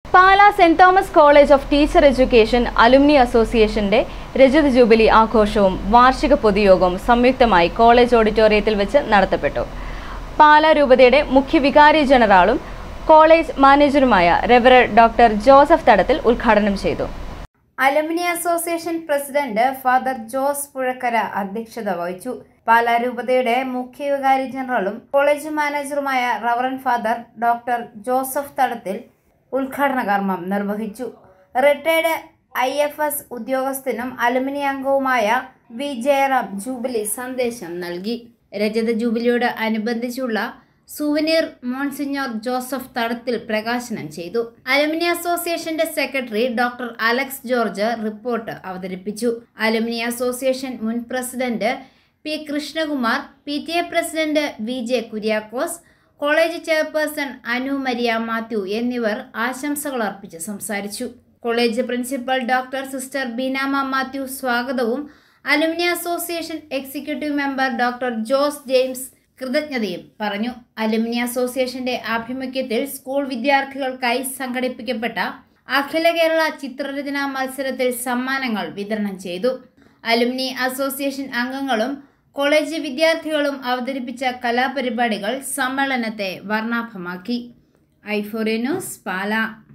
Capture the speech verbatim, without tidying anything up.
Pala saint Thomas college of teacher education alumni അസോസിയേഷന്റെ രജത jubilee ആഘോഷവും വാർഷിക പൊതുയോഗവും സംയുക്തമായി കോളേജ് ഓഡിറ്റോറിയത്തിൽ വെച്ച് നടത്തപ്പെട്ടു. പാലാ രൂപതയുടെ മുഖ്യ വികാരി ജനറാളും കോളേജ് മാനേജറുമായ റെവറൻഡ് ഡോക്ടർ ജോസഫ് തടത്തിൽ ഉദ്ഘാടനം ചെയ്തു. Alumni association president father Jose Puzhakkara അധ്യക്ഷത വഹിച്ചു. പാലാ രൂപതയുടെ മുഖ്യ വികാരി ജനറലും കോളേജ് മാനേജറുമായ reverend father doctor Joseph Thadathil ഉദ്ഘാടന കർമ്മം നിർവഹിച്ചു. റിട്ടയർഡ് ഐ എഫ് എസ് ഉദ്യോഗസ്ഥനും അലുമിനി അംഗവുമായ വി ജയറാം ജൂബിലി സന്ദേശം നൽകി. രജത ജൂബിലിയോട് അനുബന്ധിച്ചുള്ള സുവനീർ മോൺസിഞ്ഞോർ ജോസഫ് തടത്തിൽ പ്രകാശനം ചെയ്തു. അലുമിനി അസോസിയേഷന്റെ secretary doctor Alex George report അവതരിപ്പിച്ചു. അലുമിനി അസോസിയേഷൻ മുൻ president P Krishnakumar, P T A president V J Kuriakose, college chairperson Anu Maria Mathew എന്നിവർ ആശംസകൾ അർപ്പിച്ച് സംസാരിച്ചു. College principal doctor sister Beenamma Mathew സ്വാഗതവും alumni association executive member doctor Jose James കൃതജ്ഞതയും പറഞ്ഞു. അലുമിനി അസോസിയേഷന്റെ ആഭിമുഖ്യത്തിൽ സ്കൂൾ വിദ്യാർത്ഥികൾക്കായി സംഘടിപ്പിക്കപ്പെട്ട അഖില കേരള ചിത്രരചനാ മത്സരത്തിൽ സമ്മാനങ്ങൾ വിതരണം ചെയ്തു. അലുമിനി അസോസിയേഷൻ അംഗങ്ങളും കോളേജ് വിദ്യാർത്ഥികളും അവതരിപ്പിച്ച കലാപരിപാടികൾ സമ്മേളനത്തെ വർണ്ണാഭമാക്കി. ഐഫോറിയ ന്യൂസ്, പാലാ.